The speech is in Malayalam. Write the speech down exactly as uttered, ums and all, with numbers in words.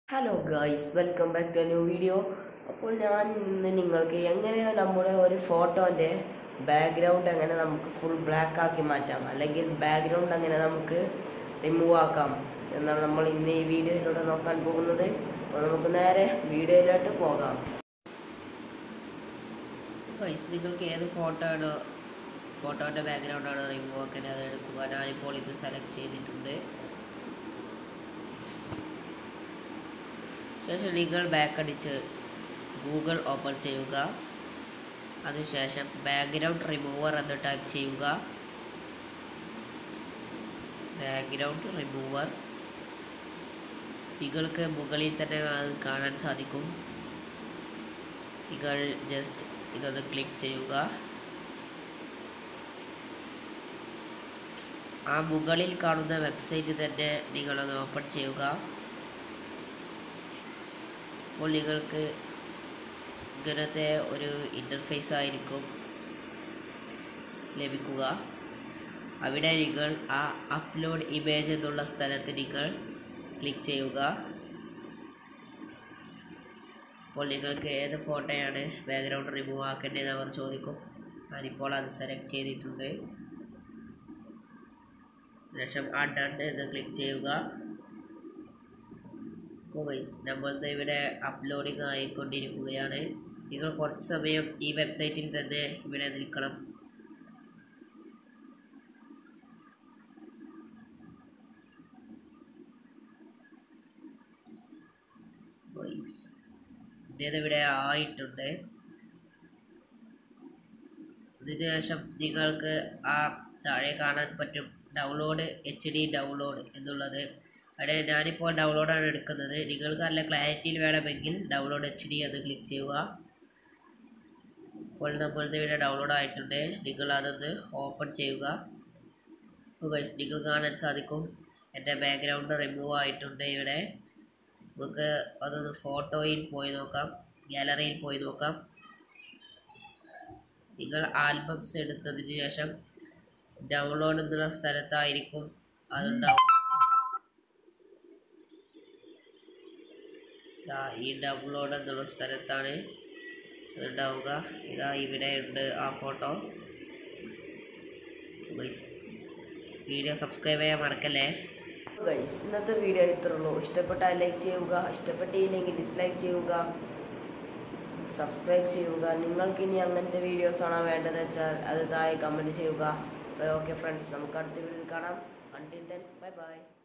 Hello guys, welcome back to a new video. അപ്പോൾ ഞാൻ ഇന്ന് നിങ്ങൾക്ക് എങ്ങനെ നമ്മുടെ ഒരു ഫോട്ടോന്റെ ബാക്ക്ഗ്രൗണ്ട് എങ്ങനെ നമുക്ക് ഫുൾ ബ്ലാക്ക് ആക്കി മാറ്റാം അല്ലെങ്കിൽ ബാക്ക്ഗ്രൗണ്ട് എങ്ങനെ നമുക്ക് റിമൂവ് ആക്കാം എന്നാണ് നമ്മൾ ഇന്ന് ഈ വീഡിയോയിലൂടെ നോക്കാൻ പോകുന്നത്. അപ്പോൾ നമുക്ക് നേരെ വീഡിയോയിലോട്ട് പോകാം. ഗൈസ്, നിങ്ങൾക്ക് ഏത് ഫോട്ടോ ആണോ ഫോട്ടോന്റെ ബാക്ക്ഗ്രൗണ്ട് ആണോ റിമൂവ് ആക്കേണ്ടത് അത് എടുക്കുക. ഞാനിപ്പോൾ ഇത് സെലക്ട് ചെയ്തിട്ടുണ്ട്. ശേഷം നിങ്ങൾ ബാക്ക് അടിച്ച് ഗൂഗിൾ ഓപ്പൺ ചെയ്യുക. അതിനുശേഷം ബാക്ക്ഗ്രൗണ്ട് റിമൂവർ എന്ന് ടൈപ്പ് ചെയ്യുക. ബാക്ക്ഗ്രൗണ്ട് റിമൂവർ നിങ്ങൾക്ക് മുകളിൽ തന്നെ അത് കാണാൻ സാധിക്കും. നിങ്ങൾ ജസ്റ്റ് ഇതൊന്ന് ക്ലിക്ക് ചെയ്യുക. ആ മുകളിൽ കാണുന്ന വെബ്സൈറ്റ് തന്നെ നിങ്ങളൊന്ന് ഓപ്പൺ ചെയ്യുക. അപ്പോൾ നിങ്ങൾക്ക് ഇങ്ങനത്തെ ഒരു ഇൻ്റർഫേസ് ആയിരിക്കും ലഭിക്കുക. അവിടെ നിങ്ങൾ ആ അപ്ലോഡ് ഇമേജ് എന്നുള്ള സ്ഥലത്ത് നിങ്ങൾ ക്ലിക്ക് ചെയ്യുക. അപ്പോൾ നിങ്ങൾക്ക് ഏത് ഫോട്ടോയാണ് ബാക്ക്ഗ്രൗണ്ട് റിമൂവ് ആക്കേണ്ടതെന്ന് അവർ ചോദിക്കും. ഞാനിപ്പോൾ അത് സെലക്ട് ചെയ്തിട്ടുണ്ട്. ശേഷം ആ ഡൺ എന്ന് ക്ലിക്ക് ചെയ്യുക. അപ്പോൾ ഗൈസ്, നമ്മളിത് ഇവിടെ അപ്ലോഡിങ് ആയിക്കൊണ്ടിരിക്കുകയാണ്. നിങ്ങൾ കുറച്ച് സമയം ഈ വെബ്സൈറ്റിൽ തന്നെ ഇവിടെ നിൽക്കണം. ഇത് ഇവിടെ ആയിട്ടുണ്ട്. അതിനുശേഷം നിങ്ങൾക്ക് ആ താഴെ കാണാൻ പറ്റും ഡൗൺലോഡ് എച്ച് ഡി ഡൗൺലോഡ് എന്നുള്ളത്. അവിടെ ഞാനിപ്പോൾ ഡൗൺലോഡാണ് എടുക്കുന്നത്. നിങ്ങൾക്ക് നല്ല ക്ലാരിറ്റിയിൽ വേണമെങ്കിൽ ഡൗൺലോഡ് എച്ച് ഡി എന്ന് ക്ലിക്ക് ചെയ്യുക. അപ്പോൾ നമ്മളിത് ഇവിടെ ഡൗൺലോഡ് ആയിട്ടുണ്ട്. നിങ്ങൾ അതൊന്ന് ഓപ്പൺ ചെയ്യുക. അപ്പോൾ ഗൈസ്, നിങ്ങൾ കാണാൻ സാധിക്കും എൻ്റെ ബാക്ക്ഗ്രൗണ്ട് റിമൂവ് ആയിട്ടുണ്ട്. ഇവിടെ നമുക്ക് അതൊന്ന് ഫോട്ടോയിൽ പോയി നോക്കാം, ഗാലറിയിൽ പോയി നോക്കാം. നിങ്ങൾ ആൽബംസ് എടുത്തതിന് ശേഷം ഡൗൺലോഡ് എന്നുള്ള സ്ഥലത്തായിരിക്കും അതുണ്ടാവും. ഈ ഡൗൺലോഡ് എന്നുള്ള സ്ഥലത്താണ് അതുണ്ടാവുക. ഇതാ ഇവിടെ ഉണ്ട് ആ ഫോട്ടോ. വീഡിയോ സബ്സ്ക്രൈബ് ചെയ്യാൻ മറക്കല്ലേ ഗൈസ്. ഇന്നത്തെ വീഡിയോ ഇത്രേ ഉള്ളൂ. ഇഷ്ടപ്പെട്ടാൽ ലൈക്ക് ചെയ്യുക, ഇഷ്ടപ്പെട്ടില്ലെങ്കിൽ ഡിസ്ലൈക്ക് ചെയ്യുക, സബ്സ്ക്രൈബ് ചെയ്യുക. നിങ്ങൾക്ക് ഇനി അങ്ങനത്തെ വീഡിയോസ് ആണോ വേണ്ടത് വെച്ചാൽ അത് താഴെ കമൻറ്റ് ചെയ്യുക. ഓക്കെ ഫ്രണ്ട്സ്, നമുക്ക് അടുത്ത വീഡിയോയിൽ കാണാം. Until then bye by.